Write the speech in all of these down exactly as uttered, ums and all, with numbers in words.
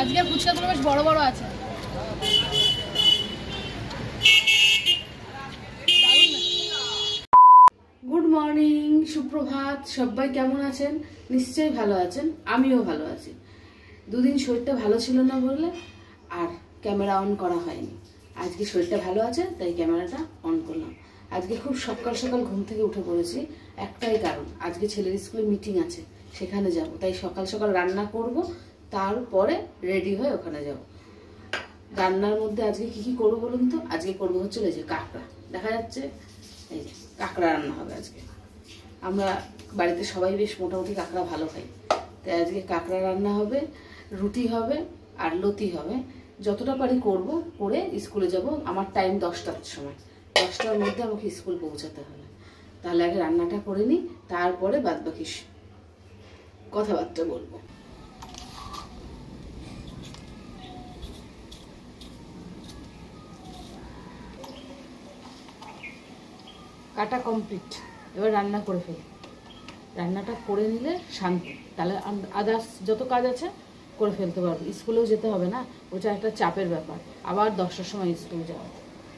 আজকে ফুচকাগুলো বেশ বড় বড় আছে। গুড মর্নিং, সুপ্রভাত। সবাই কেমন আছেন? নিশ্চয়ই ভালো আছেন, আমিও ভালো আছি। দুদিন শরীরটা ভালো ছিল না বলে আর ক্যামেরা অন করা হয়নি। আজকে শরীরটা ভালো আছে তাই ক্যামেরাটা অন করলাম। আজকে খুব সকাল সকাল ঘুম থেকে উঠে পড়েছি, একটাই কারণ, আজকে ছেলের স্কুলে মিটিং আছে, সেখানে যাব। তাই সকাল সকাল রান্না করব, তারপরে রেডি হয়ে ওখানে যাব। রান্নার মধ্যে আজকে কি কি করবো বলুন তো? আজকে করবো হচ্ছে এই যে কাঁকড়া, দেখা যাচ্ছে এই যে কাঁকড়া রান্না হবে আজকে। আমরা বাড়িতে সবাই বেশ মোটামুটি কাঁকড়া ভালো খাই, তাই আজকে কাঁকড়া রান্না হবে, রুটি হবে আর লতি হবে। যতটা পারি করব, করে স্কুলে যাব। আমার টাইম দশটার সময়, দশটার মধ্যে আমাকে স্কুল পৌঁছাতে হবে। তাহলে আগে রান্নাটা করে নিই, তারপরে বাদ বাকি কথাবার্তা বলবো। কাটা কমপ্লিট, এবার রান্না করে ফেলি। রান্নাটা করে নিলে শান্তি, তাহলে আদার্স যত কাজ আছে করে ফেলতে পারবো। স্কুলেও যেতে হবে না, ওটা একটা চাপের ব্যাপার। আবার দশটার সময় স্কুল যাওয়া।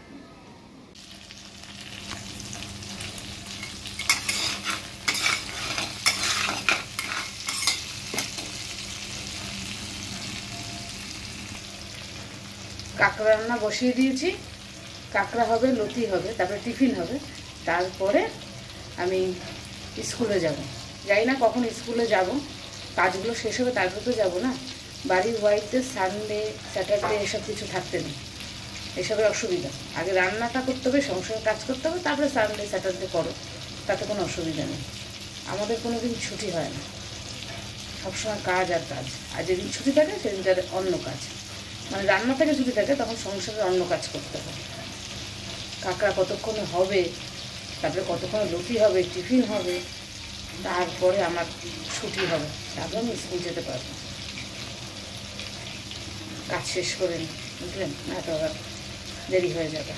কাঁকড়া রান্না বসিয়ে দিয়েছি। কাঁকড়া হবে, লতি হবে, তারপরে টিফিন হবে, তারপরে আমি স্কুলে যাব। যাই না কখন স্কুলে যাব, কাজগুলো শেষ হবে তারপরে তো যাবো না। বাড়ির ওয়াইফদের সানডে স্যাটারডে এসব কিছু থাকতে নেই, এসবের অসুবিধা। আগে রান্নাটা করতে হবে, সংসারে কাজ করতে হবে, তারপরে সানডে স্যাটারডে করো, তাতে কোনো অসুবিধা নেই। আমাদের কোনো দিন ছুটি হয় না, সবসময় কাজ আর কাজ। আর যেদিন ছুটি থাকে সেদিনটার অন্য কাজ, মানে রান্না থেকে ছুটি থাকে তখন সংসারের অন্য কাজ করতে হবে। কাঁকড়া কতক্ষণে হবে, তারপরে কতক্ষণে লতি হবে, টিফিন হবে, তারপরে আমার ছুটি হবে, তারপরে আমি স্কুল যেতে পারবো। কাজ শেষ করে নিই, বুঝলেন? না তো আবার দেরি হয়ে যাবে।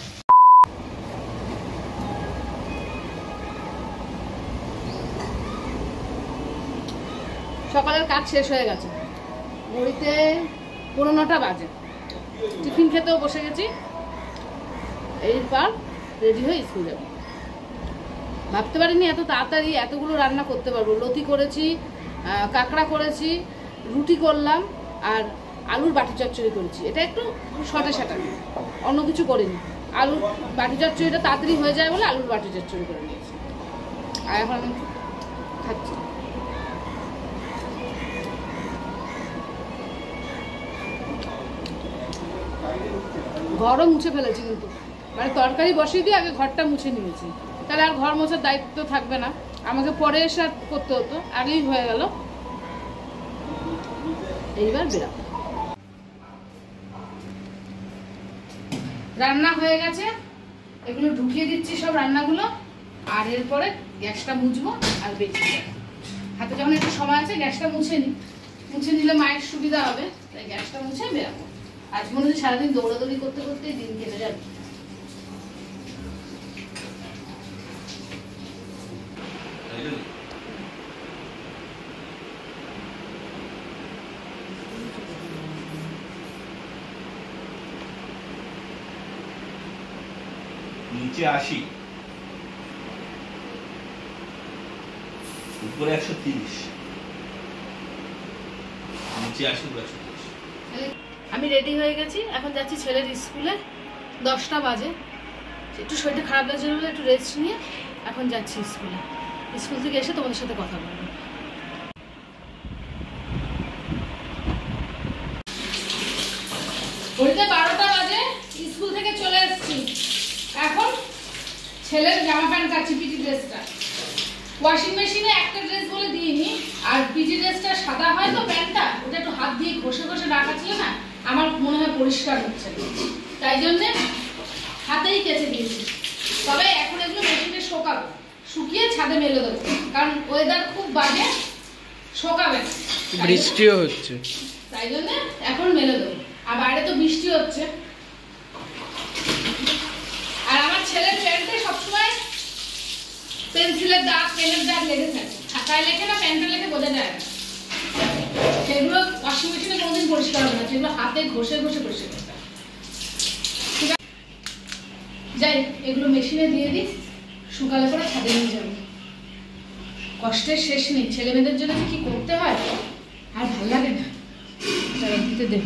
সকালের কাজ শেষ হয়ে গেছে, ঘড়িতে পনেরো নটা বাজে। টিফিন খেতেও বসে গেছি, এইবার রেডি হয়ে স্কুল যাবো। ভাবতে পারিনি এত তাড়াতাড়ি এতগুলো রান্না করতে পারবো। লতি করেছি, কাঁকড়া করেছি, রুটি করলাম, আর আলুর বাটি চচ্চড়ি করেছি। এটা একটু শর্টে সাটা, অন্য কিছু করিনি। আলুর বাটি চচ্চড়িটা তাড়াতাড়ি হয়ে যায় বলে আলুর বাটি চচ্চড়ি করে নিয়েছি। আর এখন আমি খাচ্ছি। ঘরও মুছে ফেলেছি, কিন্তু মানে তরকারি বসিয়ে দিয়ে আগে ঘরটা মুছে নিয়েছি, তাহলে আর ঘর মোছার দায়িত্ব থাকবে না, আমাকে পরে এসে আর করতে হতো, আগেই হয়ে গেল। এইবার বেরাবো। রান্না হয়ে গেছে, এগুলো ঢুকিয়ে দিচ্ছি সব রান্নাগুলো, আর এরপরে গ্যাসটা মুছবো আর বেরিয়ে যাবো। হাতে যখন একটু সময় আছে গ্যাসটা মুছে নিই, মুছে নিলে মায়ের সুবিধা হবে, তাই গ্যাসটা মুছে বেরাবো। আজ মনে হচ্ছে সারাদিন দৌড়াদৌড়ি করতে করতেই দিন কেটে যাবে। নিচে আশি, উপরে একশো তিরিশ, নিচে আশি, উপরে একশো তিরিশ। আমি রেডি হয়ে গেছি, এখন যাচ্ছি ছেলের স্কুলে। দশটা বাজে, একটু শরীরটা খারাপ লাগছে বলে একটু রেস্ট নিয়ে এখন যাচ্ছি স্কুলে। স্কুল থেকে এসে তোমাদের সাথে কথা বলবো। ঘড়িতে বারোটা বাজে, স্কুল থেকে চলে এসেছি। এখন ছেলের জামা প্যান্ট কাচ্ছি, পিটি ড্রেসটা। ওয়াশিং মেশিনে একটা ড্রেস বলে দিইনি, আর পিটি ড্রেসটা সাদা হয় তো প্যান্টটা, ওটা একটু হাত দিয়ে ঘষে ঘষে রাখা ছিল না, আমার মনে হয় পরিষ্কার হচ্ছে, তাই জন্যে হাতেই কেচে দিয়েছি। তবে এখন এগুলো মেশিনে শোকাবো, শুকিয়ে ছাদে মেলে দেবো, কারণ ওয়েদার খুব বাজে, শোকাবে না, বৃষ্টিও হচ্ছে, তাই জন্য এখন মেলে দেবো। আর বাইরে তো বৃষ্টি হচ্ছে। আর আমার ছেলের প্যান্টে সবসময় পেন্সিলের দাগ, পেনের দাগ লেগে থাকে, খাতায় লেখে না, প্যান্টে লেখে বোঝা যায় না, সেগুলো ওয়াশিং মেশিনে কোনোদিন পরিষ্কার হবে না, যেগুলো হাতে ঘষে ঘষে পরিষ্কার করতে হবে। ঠিক আছে, যাই এগুলো মেশিনে দিয়ে দিই, শুকালে করে ছাদে নিয়ে যাবো। কষ্টের শেষ নেই, ছেলে মেয়েদের জন্য কি করতে হয় আর ভালো লাগে না। দিতে দেব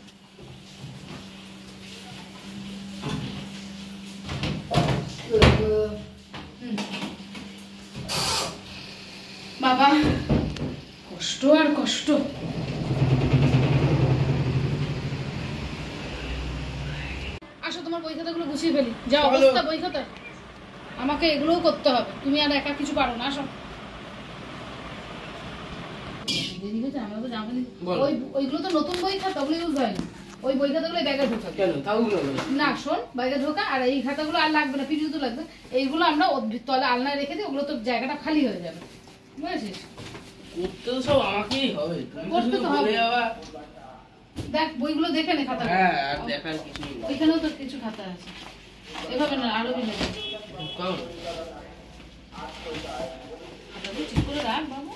বাবা, কষ্ট আর কষ্ট। আসো তোমার বই খাতাগুলো গুছিয়ে ফেলি, যা অবস্থা বই খাতা, আমাকে এগুলোও করতে হবে, তুমি আর একা কিছু পারো না। আসো, ওইগুলো তো নতুন বই খাতা, ওগুলো ইউজ হয়নি। ওই বই খাতাগুলো ব্যাগে ঢোকা না, শোন ব্যাগে ঢোকা। আর এই খাতাগুলো আর লাগবে না, পিছু তো লাগবে। এইগুলো আমরা তলে আলনায় রেখে দিই, ওগুলো তো জায়গাটা খালি হয়ে যাবে, বুঝেছিস? করতে তো সব আমাকেই হবে, করতে তো হবে। দেখ বইগুলো দেখে নে, খাতা। হ্যাঁ, আর দেখার কিছু নেই। ওইখানেও তো কিছু খাতা আছে, এভাবে না আরো বিলে কম ঠিক করে রাখ বাবু।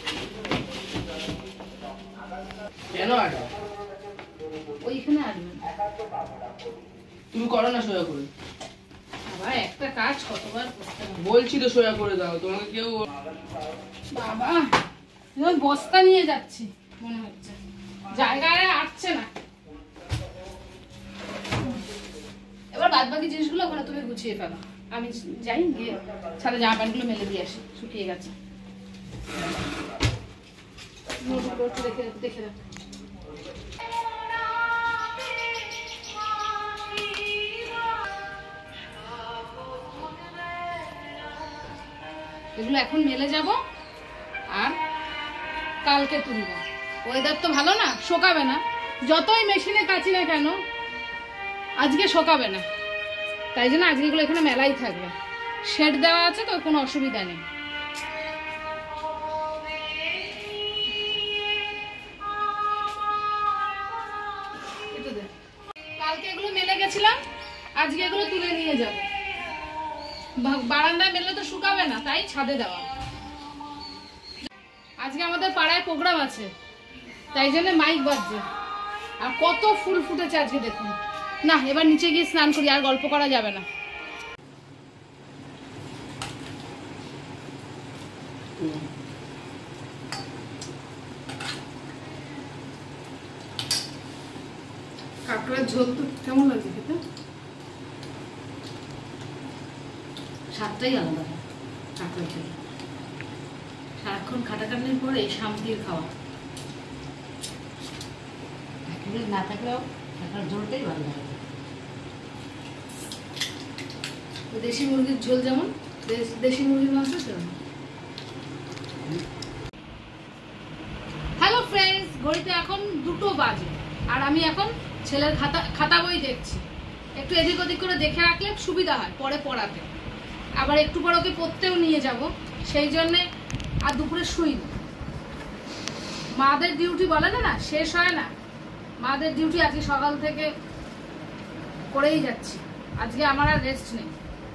কেন আসবে? ওইখানে আসবে, তুমি করো না সোজা করে। বাবা একটা কাজ কতবার করতে হবে, বলছি তো সোজা করে দাও, তোমাকে কেউ। বাবা আমি বস্তা নিয়ে যাচ্ছি মনে হচ্ছে, জায়গায় আসছে না। এবার বাদ বাকি জিনিসগুলো ওখানে তুমি গুছিয়ে ফেলো, আমি যাই গিয়ে ছাদে জামা প্যান্টগুলো মেলে দিয়ে আসি, শুকিয়ে গেছে। দেখে দেখে রাখ। এগুলো এখন মেলে যাব আর কালকে তুলব। ওয়েদার তো ভালো না, শোকাবে না, যতই মেশিনে কাচি না কেন আজকে শোকাবে না, তাই জন্য আজকে এগুলো এখানে মেলাই থাকবে। শেড দেওয়া আছে তো কোনো অসুবিধা নেই। কালকে এগুলো মেলে গেছিলাম, আজকে এগুলো তুলে নিয়ে যাব। বারান্দায় মেলে তো শুকাবে না, তাই ছাদে দেওয়া। আজকে আমাদের পাড়ায় প্রোগ্রাম আছে, তাই জন্য মাইক বাজছে। আর কত ফুল ফুটেছে আজকে দেখুন। না এবার নিচে গিয়ে স্নান করি, আর গল্প করা যাবে না। কাঁকড়ার ঝোল তো কেমন লাগছে খেতে, স্বাদটাই আলাদা কাঁকড়ার ঝোল। সারাক্ষণ খাটাখাটনির পরে শান্তির খাওয়া। না থাকলেও কাঁকড়ার ঝোলটাই ভালো লাগে। দেশি মুরগির ঝোল যেমন, দেশি মুরগির মাংস সেরকম। হ্যালো ফ্রেন্ডস, ঘড়িতে এখন দুটো বাজে আর আমি এখন ছেলের খাতা খাতা বই দেখছি। একটু এদিক ওদিক করে দেখে রাখলে সুবিধা হয় পরে পড়াতে, আবার একটু পরে ওকে পড়তেও নিয়ে যাব, সেই জন্যে আর দুপুরে শুই না। মাদের ডিউটি বলে না না শেষ হয় না, মাদের ডিউটি আজকে সকাল থেকে করেই যাচ্ছি, আজকে আমার আর রেস্ট নেই।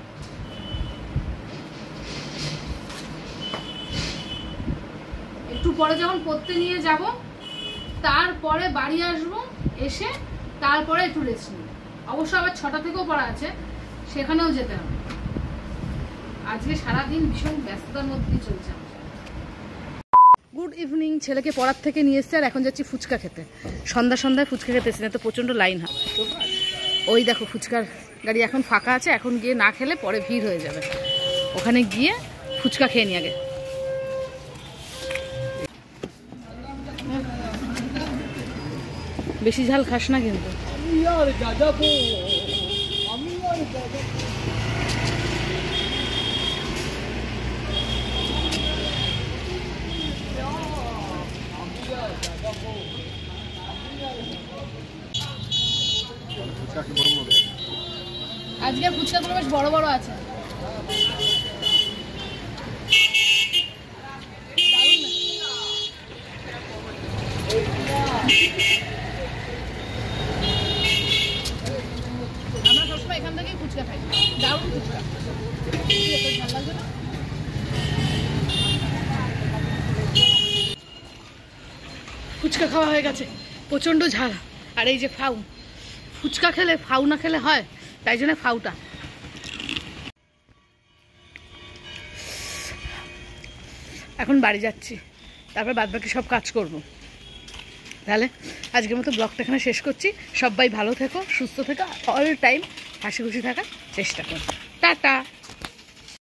একটু পরে যখন পড়তে নিয়ে যাব, তারপরে বাড়ি আসবো, এসে তারপরে একটু রেস্ট নেব। অবশ্য আবার ছটা থেকেও পড়া আছে, সেখানেও যেতে হবে। আজকে সারাদিন ভীষণ ব্যস্ততার মধ্যেই চলছে। গুড ইভিনিং, ছেলেকে পড়ার থেকে নিয়ে এসছে আর এখন যাচ্ছি ফুচকা খেতে। সন্ধ্যা সন্ধ্যায় ফুচকা খেতে এসে, না তো প্রচণ্ড লাইন হবে। ওই দেখো ফুচকার গাড়ি এখন ফাঁকা আছে, এখন গিয়ে না খেলে পরে ভিড় হয়ে যাবে। ওখানে গিয়ে ফুচকা খেয়ে নি আগে। বেশি ঝাল খাস না কিন্তু। আজকে ফুচকাগুলো বেশ বড় বড় আছে। আমরা সবসময় এখান থেকেই ফুচকা খাই, দারুণ ফুচকা। ভালো লাগবে না? ফুচকা খাওয়া হয়ে গেছে, প্রচণ্ড ঝাল। আর এই যে ফাউ, ফুচকা খেলে ফাউ না খেলে হয়, তাই জন্য ফাউটা। এখন বাড়ি যাচ্ছি, তারপর বাদ বাকি সব কাজ করব। তাহলে আজকের মতো ব্লগটা এখানে শেষ করছি। সবাই ভালো থেকো, সুস্থ থেকো, অল টাইম হাসি খুশি থাকার চেষ্টা করো। টাটা।